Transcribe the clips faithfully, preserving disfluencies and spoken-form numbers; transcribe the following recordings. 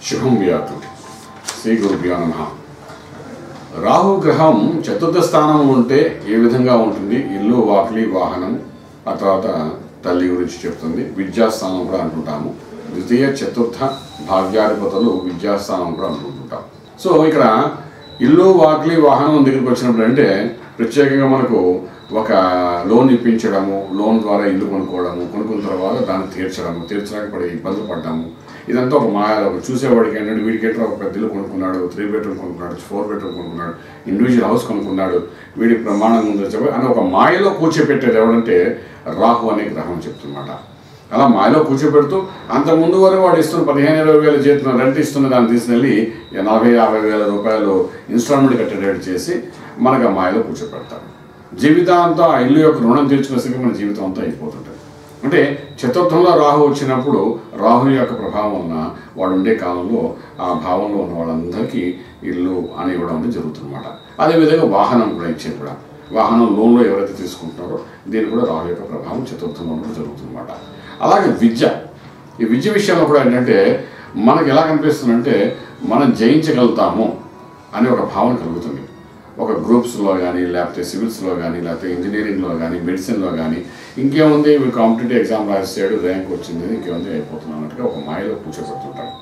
శుభం వ్యాతు. శ్రీ గురుభ్యో నమః. రాహు గ్రహం చతుర్థ స్థానంలో ఉంటే ఏ విధంగా ఉంటుంది? ఇల్లు, వాకిలి, వాహనం, ఆ తర్వాత తల్లి గురించి చెప్తుంది. విద్యాస్థానం కూడా అంటుంటాము. ద్వితీయ చతుర్థ భాగ్యాధిపతులు విద్యాస్థానం కూడా అంటుంటాం. సో ఇక్కడ ఇల్లు, వాకిలి, వాహనం దగ్గరికి వచ్చినప్పుడు అంటే ప్రత్యేకంగా మనకు ఒక లోన్ ఇప్పించడము, లోన్ ద్వారా ఇల్లు కొనుక్కోవడము, కొనుక్కున్న తర్వాత దాన్ని తీర్చడము, తీర్చడానికి పడి ఇబ్బందులు పడ్డాము, ఇదంతా ఒక మాయ. చూసేవాడికి ఏంటంటే వీడికి ఏంటో ఒక పెద్ద ఇల్లు కొనుక్కున్నాడు, త్రీ బెడ్రూమ్ కొనుక్కున్నాడు, ఫోర్ బెడ్రూమ్ కొనుక్కున్నాడు, ఇండివిజువల్ హౌస్ కొనుక్కున్నాడు, వీడికి ప్రమాణం ముందు చెప్పి అని ఒక మాయలో కూర్చోపెట్టేది ఎవరంటే రాహు అనే గ్రహం చెప్తున్నమాట. అలా మాయలో కూర్చోబెడుతూ అంతకుముందు వరకు వాడు ఇస్తున్న పదిహేను ఇరవై వేల జీతం రెంట్ ఇస్తున్న దాన్ని తీసుకెళ్ళి నలభై యాభై వేల రూపాయలు ఇన్స్టాల్మెంట్ కట్టేటట్టు చేసి మనకు ఆ మాయలో కూర్చోపెడతాడు. జీవితాంతం ఆ ఇల్లు యొక్క రుణం తీర్చుకునేసరికి మన జీవితం అంతా అయిపోతుంటుంది. అంటే చతుర్థంలో రాహు వచ్చినప్పుడు రాహు యొక్క ప్రభావం వలన వాడు ఉండే కాలంలో ఆ భావంలో ఉన్న వాళ్ళందరికీ ఇల్లు అని ఇవ్వడం అనేది జరుగుతుందన్నమాట. అదేవిధంగా వాహనం కూడా ఇచ్చేది కూడా, వాహనం లోన్లో ఎవరైతే తీసుకుంటున్నారో దీని కూడా రాహు యొక్క ప్రభావం చతుర్థంలో కూడా జరుగుతుందన్నమాట. అలాగే విద్య, ఈ విద్య విషయంలో కూడా ఏంటంటే మనకు ఎలా కనిపిస్తుందంటే మనం జయించగలుగుతాము అనే ఒక భావన కలుగుతుంది. ఒక గ్రూప్స్లో కానీ, లేకపోతే సివిల్స్లో కానీ, లేకపోతే ఇంజనీరింగ్లో కానీ, మెడిసిన్లో కానీ, ఇంకేముంది కాంపిటేటివ్ ఎగ్జామ్ రాసాడు, ర్యాంక్ వచ్చింది, ఇంకేముంది అయిపోతుంది అన్నట్టుగా ఒక మాయలో కూర్చోబెడుతుంటాడు.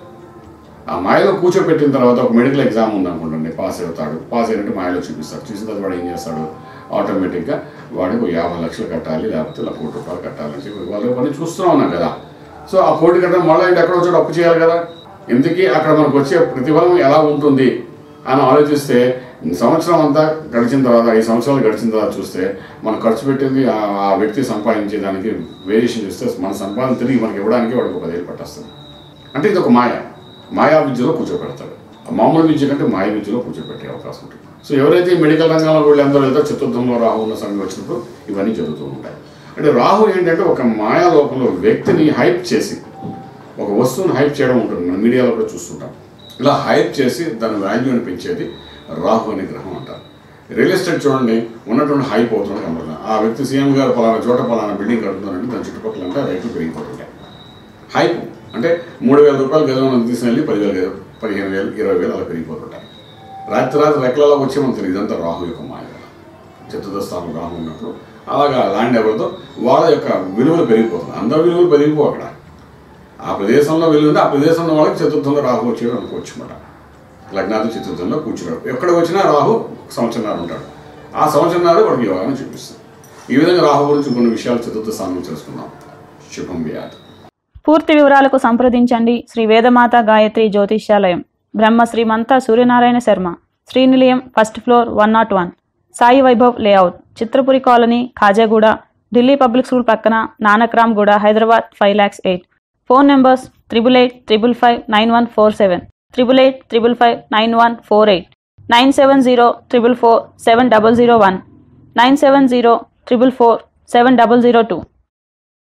ఆ మాయలో కూర్చోబెట్టిన తర్వాత ఒక మెడికల్ ఎగ్జామ్ ఉందనుకుంటండి, పాస్ అవుతాడు. పాస్ అయినట్టు మాయలో చూపిస్తాడు. చూసిన తర్వాత వాడు ఏం చేస్తాడు? ఆటోమేటిక్గా వాడికి ఒక యాభై లక్షలు కట్టాలి, లేకపోతే ఇలా కోటి రూపాయలు కట్టాలని చెప్పి వాళ్ళు పని చూస్తూ ఉన్నాం కదా. సో ఆ కోటి కట్టడం మళ్ళీ ఇంటి ఎక్కడ వచ్చాడు అప్పు చేయాలి కదా. ఎందుకు అక్కడ మనకు వచ్చే ప్రతిఫలం ఎలా ఉంటుంది అని ఆలోచిస్తే సంవత్సరం అంతా గడిచిన తర్వాత, ఐదు సంవత్సరాలు గడిచిన తర్వాత చూస్తే మనం ఖర్చు పెట్టింది ఆ వ్యక్తి సంపాదించేదానికి వేరియేషన్ చూస్తే మన సంపాదన తిరిగి మనకి ఇవ్వడానికి వాడికి ఒక పదేళ్ళు పట్టేస్తుంది. అంటే ఇది ఒక మాయ, మాయా విద్యలో కూర్చోబెడతాడు. మామూలు విద్య కంటే మాయ విద్యలో కూర్చోబెట్టే అవకాశం ఉంటుంది. సో ఎవరైతే మెడికల్ రంగంలో వీళ్ళందరూ వెళ్తారో చతుర్థంలో రాహు ఉన్న సమయం వచ్చినప్పుడు ఇవన్నీ జరుగుతూ ఉంటాయి. అంటే రాహు ఏంటంటే ఒక మాయా లోకంలో వ్యక్తిని హైప్ చేసి, ఒక వస్తువుని హైప్ చేయడం ఉంటుంది. మనం మీడియాలో కూడా చూస్తుంటాం. ఇలా హైప్ చేసి దాని వాల్యూని పెంచేది రాహు అనే గ్రహం అంటారు. రియల్ ఎస్టేట్ చూడండి, ఉన్నటువంటి హైప్ అవుతుంది కనబడుతుంది. ఆ వ్యక్తి సీఎం గారు పలానా చోట పలానా బిల్డింగ్ కడుతున్నారంటే దాని చుట్టుపక్కల అంటే రైతులు పెరిగిపోతుంటాయి. హైప్ అంటే మూడు వేల రూపాయలు గదిలో తీసుకెళ్ళి పదివేల పదిహేను వేలు ఇరవై వేలు అలా పెరిగిపోతుంటాయి. రాత్రి రాత్రి రెక్కలలో వచ్చే మనం తెలియదు. ఇదంతా రాహు యొక్క మాయ. చతుర్థ స్థానం రాహు ఉన్నప్పుడు అలాగా ల్యాండ్ ఎవరితో వాళ్ళ యొక్క విలువలు పెరిగిపోతుంది. అందరి విలువలు పెరిగిపో అక్కడ ఆ ప్రదేశంలో విలువ ఉంది. ఆ ప్రదేశంలో వాళ్ళకి చతుర్థంలో రాహు వచ్చేది అనుకోవచ్చు అన్నమాట. లగ్నాది చతుర్థంలో కూర్చున్నాడు. ఎక్కడ వచ్చినా రాహు సంవత్సరంన్నర ఉంటాడు. ఆ సంవత్సరంన్నర వాడికి యోగాన్ని చూపిస్తుంది. ఈ విధంగా రాహు గురించి కొన్ని విషయాలు చతుర్థ స్థానం తెలుసుకుందాం. శుభం వ్యాధి. పూర్తి వివరాలకు సంప్రదించండి Shri Vedamata Gayatri Jyotishyalayam, Brahma Srimantha Suryanarayana Sharma, Srinilayam, first floor, one nought one, Sai Vaibhav layout, Chitrapuri colony, Khajaguda, Delhi public school పక్కన, Nanakramguda, Hyderabad five lakhs eight. Phone numbers triple eight triple five nine one four seven, triple eight triple five nine one four eight, nine seven zero triple four seven double zero one, nine seven zero triple four seven double zero two.